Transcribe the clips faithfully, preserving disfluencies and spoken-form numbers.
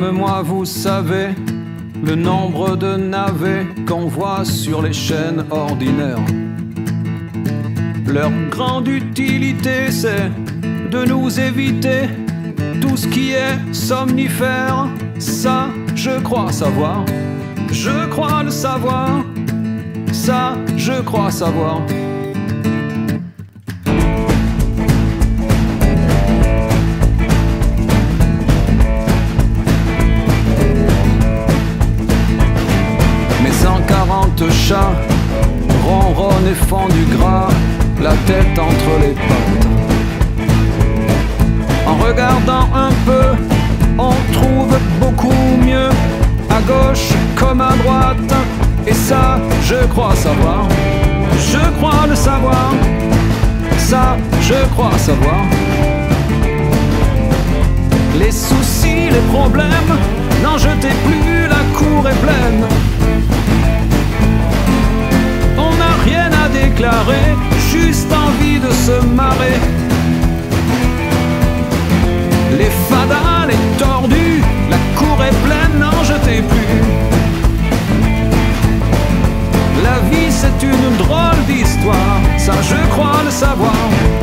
Comme moi, vous savez le nombre de navets qu'on voit sur les chaînes ordinaires. Leur grande utilité, c'est de nous éviter tout ce qui est somnifère. Ça, je crois savoir, je crois le savoir. Ça, je crois savoir. Mes cent quarante chats ronronnent et font du gras, la tête entre les pattes. En regardant un peu, on trouve beaucoup mieux, à gauche comme à droite. Et ça, je crois savoir, je crois le savoir. Ça, je crois savoir. Les soucis, les problèmes, n'en jetez plus, la cour est pleine. On n'a rien à déclarer, juste envie de se marrer. Les fadas, les tordus, la cour est pleine, n'en jetez plus. La vie c'est une drôle d'histoire, ça je crois le savoir.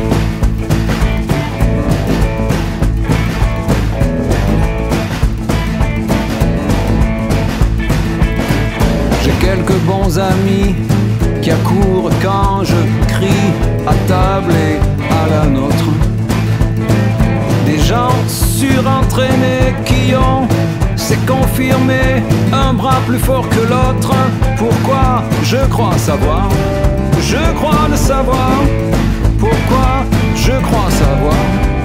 J'ai quelques bons amis qui accourent quand je crie à table et à la nôtre. Des gens surentraînés qui ont, c'est confirmé, un bras plus fort que l'autre. Pourquoi? Je crois savoir, je crois le savoir. Pourquoi? Je crois savoir.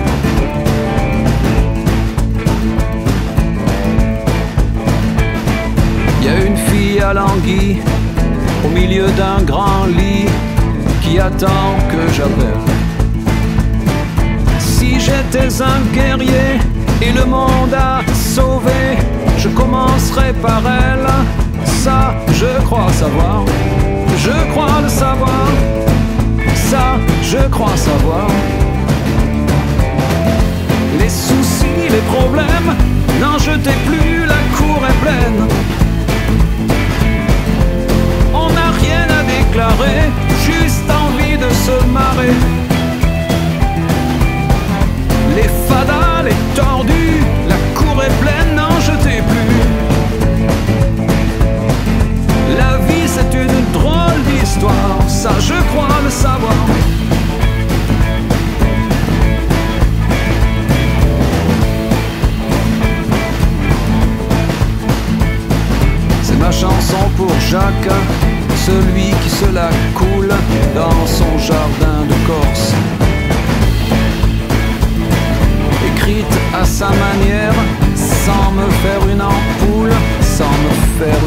Il y a une fille à l'anguille au milieu d'un grand lit qui attend que j'appelle. Si j'étais un guerrier et le monde à sauver, je commencerai par elle. Ça, je crois savoir, je crois le savoir. Ça, je crois savoir. Les soucis, les problèmes, n'en jetez plus, la cour est pleine. On n'a rien à déclarer, juste envie de se marrer. Les fadas, les tordus, la cour est pleine, n'en jetez plus. La vie c'est une drôle d'histoire, ça je crois le savoir. C'est ma chanson pour Jacques, celui qui se la coule dans son jardin de Corse. Écrite à sa manière, sans me faire une ampoule, sans me faire